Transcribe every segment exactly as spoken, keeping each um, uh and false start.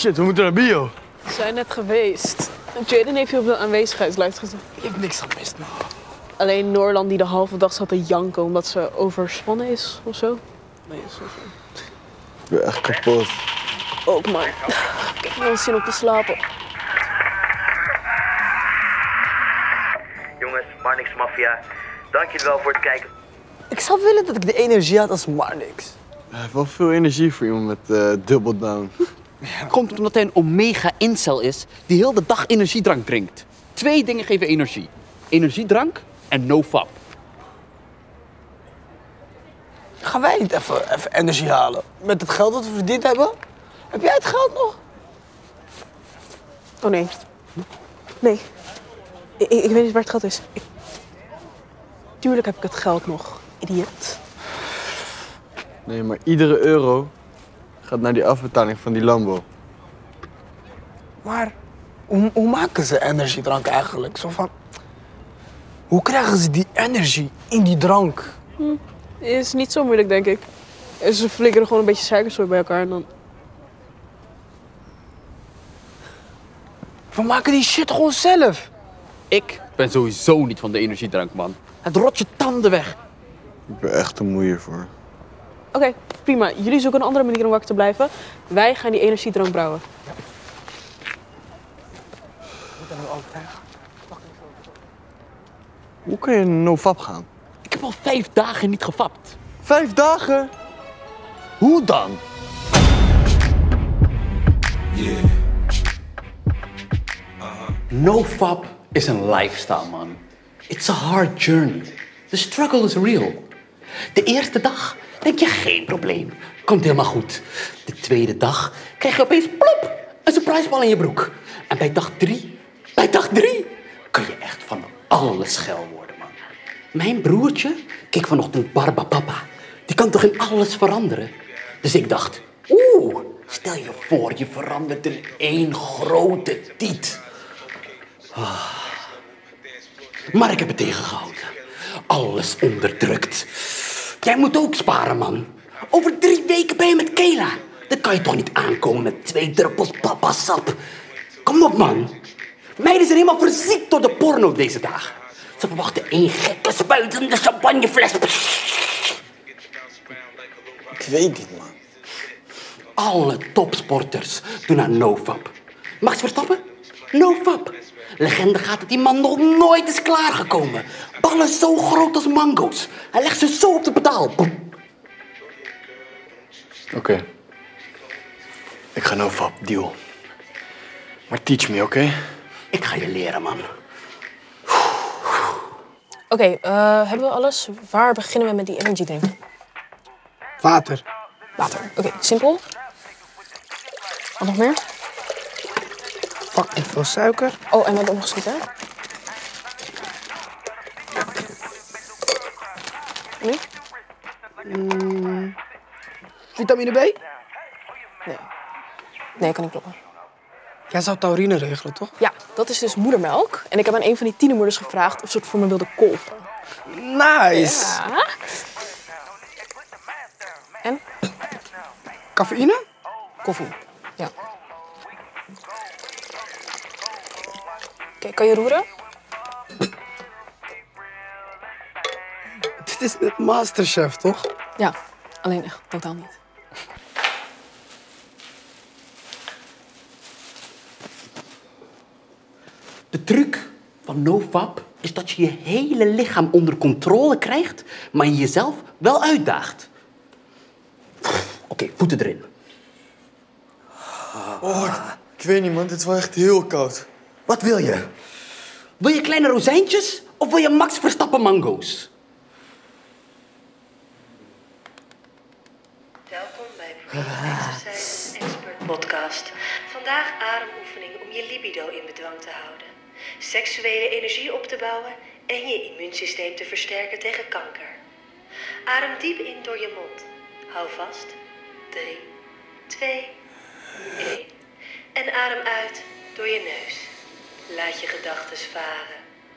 Shit, we moeten naar bio. We zijn net geweest. Jaden heeft je op de aanwezigheidslijst gezet. Je hebt niks gemist, man. Alleen Noorland die de halve dag zat te janken omdat ze overspannen is of zo. Nee, is zo. Ik ben echt kapot. Ook man. Ik heb wel zin om te slapen. Jongens, Marnix Mafia, dank jullie wel voor het kijken. Ik zou willen dat ik de energie had als Marnix. Hij heeft wel veel energie voor iemand met uh, double down. Komt omdat hij een omega-incel is die heel de dag energiedrank drinkt. Twee dingen geven energie. Energiedrank en nofap. Gaan wij niet even, even energie halen? Met het geld dat we verdiend hebben? Heb jij het geld nog? Oh nee. Nee. Ik, ik weet niet waar het geld is. Ik... Tuurlijk heb ik het geld nog, idioot. Nee, maar iedere euro gaat naar die afbetaling van die Lambo. Maar hoe, hoe maken ze energiedrank eigenlijk? Zo van, hoe krijgen ze die energie in die drank? Hm. Is niet zo moeilijk, denk ik. Ze flikkeren gewoon een beetje suikerzooi bij elkaar en dan... We maken die shit gewoon zelf. Ik ben sowieso niet van de energiedrank, man. Het rot je tanden weg. Ik ben echt te moe hiervoor. Oké, okay, prima. Jullie zoeken een andere manier om wakker te blijven. Wij gaan die energiedrank brouwen. Ja. Hoe kan je no-fap gaan? Ik heb al vijf dagen niet gefapt. Vijf dagen? Hoe dan? Yeah. No-fap is een lifestyle, man. It's a hard journey. The struggle is real. De eerste dag denk je geen probleem. Komt helemaal goed. De tweede dag krijg je opeens plop een surprisebal in je broek. En bij dag drie, bij dag drie kun je echt van alles geil worden, man. Mijn broertje keek vanochtend Barbapapa. Die kan toch in alles veranderen? Dus ik dacht, oeh, stel je voor je verandert in één grote tiet. Ah. Maar ik heb het tegengehouden. Alles onderdrukt. Jij moet ook sparen, man. Over drie weken ben je met Kayla. Dan kan je toch niet aankomen met twee druppels papasap. Kom op, man. Meiden zijn helemaal verziekt door de porno deze dagen. Ze verwachten één gekke spuitende champagnefles. Ik weet niet, man. Alle topsporters doen aan nofap. Max Verstappen? Nofap. Legende gaat dat die man nog nooit is klaargekomen. Ballen zo groot als mango's. Hij legt ze zo op de pedaal. Oké. Okay. Ik ga no-fap, deal. Maar teach me, oké? Okay? Ik ga je leren, man. Oké, okay, uh, hebben we alles? Waar beginnen we met die energy drink? Water. Water. Oké, okay, simpel. Wat nog meer? Fucking veel suiker. Oh, en we hebben opgeschiet, hè? Nu? Mm. Vitamine B? Nee. Nee, kan niet kloppen. Jij zou taurine regelen, toch? Ja, dat is dus moedermelk. En ik heb aan een van die tienermoeders gevraagd of ze het voor me wilde kolven. Nice! Ja. En? Cafeïne? Koffie, ja. Oké, okay, kan je roeren? Dit is net Masterchef, toch? Ja, alleen echt totaal niet. De truc van nofap is dat je je hele lichaam onder controle krijgt, maar je jezelf wel uitdaagt. Oké, okay, voeten erin. Oh, ik weet niet, man. Dit is wel echt heel koud. Wat wil je? Wil je kleine rozijntjes of wil je Max Verstappen mango's? Welkom bij Breathe Exercise Expert Podcast. Vandaag ademoefening om je libido in bedwang te houden, seksuele energie op te bouwen en je immuunsysteem te versterken tegen kanker. Adem diep in door je mond. Hou vast. drie, twee, één. En adem uit door je neus. Laat je gedachten varen.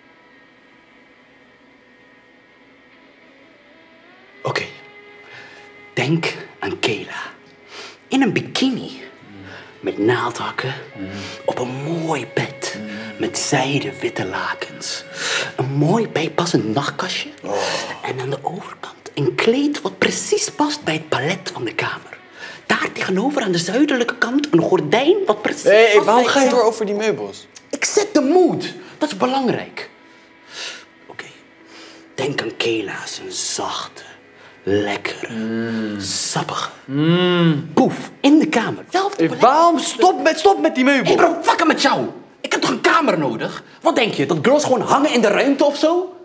Oké. Okay. Denk aan Kayla. In een bikini. met naaldhakken, mm. op een mooi bed mm. met zijden witte lakens. Een mooi bijpassend nachtkastje oh. en aan de overkant een kleed wat precies past bij het palet van de kamer. Daar tegenover aan de zuidelijke kant een gordijn wat precies hey, past hey, waarom bij... ga je door over die meubels? Ik zet de mood. Dat is belangrijk. Oké. Okay. Denk aan Kela's, een zachte, lekkere, mm. sappige. Mm. Poef, in de kamer. Hey, waarom? Stop met, stop met die meubels. Hé hey bro, fuck met jou. Ik heb toch een kamer nodig? Wat denk je, dat girls gewoon hangen in de ruimte of zo?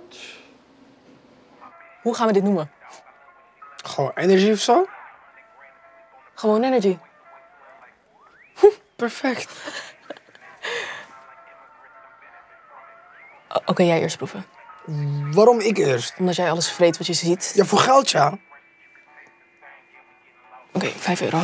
Hoe gaan we dit noemen? Gewoon energie of zo? Gewoon energy. Perfect. Oké, okay, jij eerst proeven. Waarom ik eerst? Omdat jij alles vreet wat je ziet. Ja, voor geld, ja. Oké, okay, vijf euro.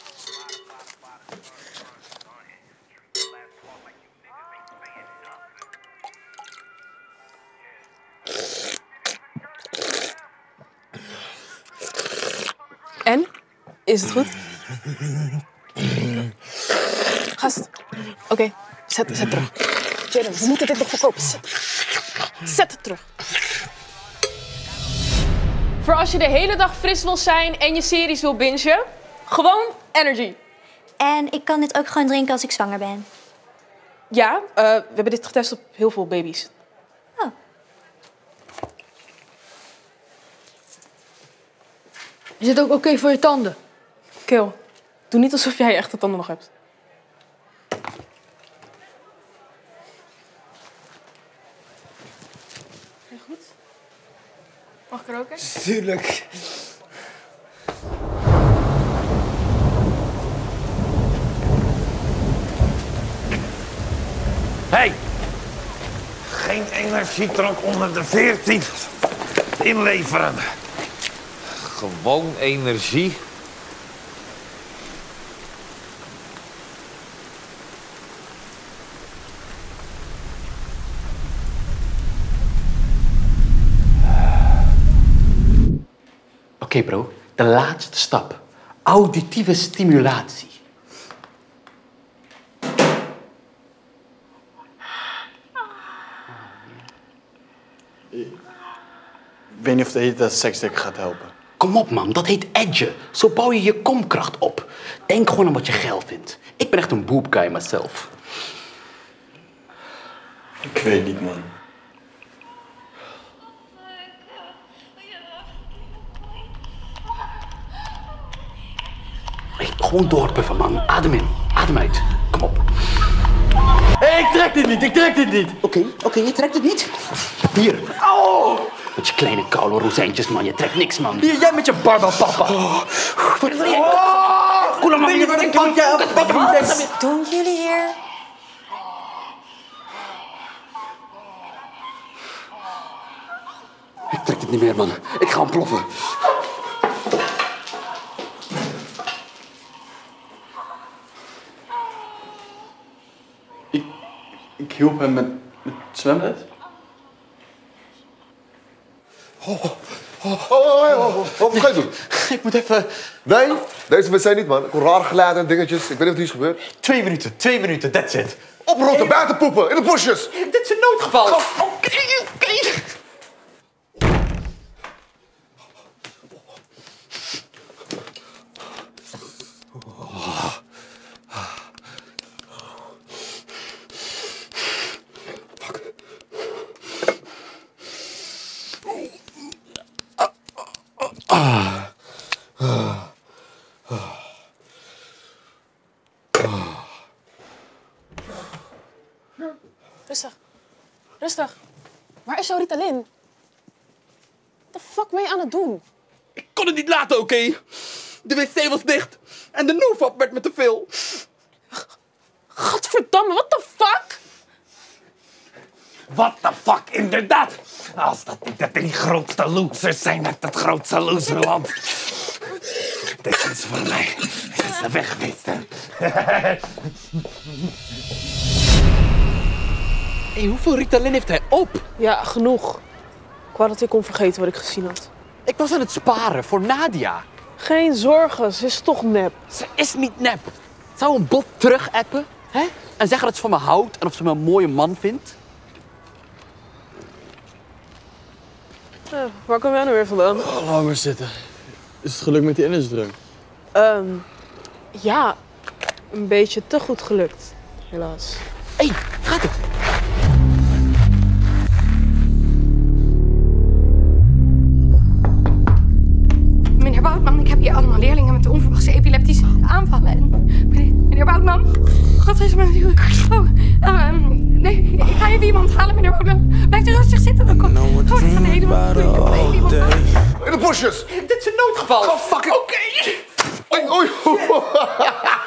En? Is het goed? Gast. Oké, okay, zet, zet terug. Jeremy, we moeten dit nog verkopen. Zet, zet het terug. Voor als je de hele dag fris wil zijn en je series wil bingen, gewoon energy. En ik kan dit ook gewoon drinken als ik zwanger ben. Ja, uh, we hebben dit getest op heel veel baby's. Oh. Is het ook oké okay voor je tanden? Kil, doe niet alsof jij echte tanden nog hebt. Ga je goed? Mag ik er ook eens? Tuurlijk. Hey! Geen energiedrank onder de veertien. Inleveren. Gewoon energie. Oké okay, bro, de laatste stap. Auditieve stimulatie. Ik weet niet of de hele tijd seksdek gaat helpen. Kom op man, dat heet edgen. Zo bouw je je komkracht op. Denk gewoon aan wat je geil vindt. Ik ben echt een boob guy myself. Ik weet niet man. Hey, gewoon doorpuffen man. Adem in, adem uit. Kom op. Hé, hey, ik trek dit niet, ik trek dit niet. Oké, okay, oké, okay, je trekt het niet. Hier. Oh! Met je kleine koude rozijntjes, man. Je trekt niks, man. Hier, jij met je barbapapa. Oh. Koela, man. Weet je wat ik denk? Wat doen jullie hier? Ik trek het niet meer, man. Ik ga ontploffen. Ik, ik hielp hem met, met zwemles. Oh, oh, oh, oh, oh, oh. Wat ga je doen? Ik moet even... Nee, deze wedstrijd niet, man. Ik hoor raar geluid en dingetjes. Ik weet niet of er iets gebeurt. Twee minuten, twee minuten, that's it. Oprotten, buiten poepen, in de bosjes. Dit is een noodgeval. Oké, oké. Rustig. Rustig. Waar is jouw Ritalin? Wat de fuck ben je aan het doen? Ik kon het niet laten, oké? Okay? De wc was dicht. En de Novap werd me te veel. Gadverdamme, what the fuck? What the fuck, inderdaad. Als dat niet de drie grootste losers zijn uit het grootste loserland. Dit is voor mij. Dit is de weg geweest, hè. Hey, hoeveel Ritalin heeft hij op? Ja, genoeg. Ik wou dat ik kon vergeten wat ik gezien had. Ik was aan het sparen voor Nadia. Geen zorgen, ze is toch nep. Ze is niet nep. Ze Zou een bot terug appen, hè? En zeggen dat ze van me houdt en of ze me een mooie man vindt? Uh, waar kom jij nou weer vandaan? Oh, laat maar zitten. Is het gelukt met die energiedrunk? Um, ja, een beetje te goed gelukt, helaas. Hé, hey, gaat het? Meneer Boutman, ik heb hier allemaal leerlingen met onverwachte epileptische aanvallen. En meneer, meneer Boutman, wat is er met u? Oh, uh, nee, ik ga even iemand halen, meneer Boutman. Blijf er rustig zitten, dan komt... Oh, ik ga helemaal... Ik ga even iemand halen. In de bosjes! Dit is een noodgeval. Ga fucking... Oké. Okay. Oei, oei.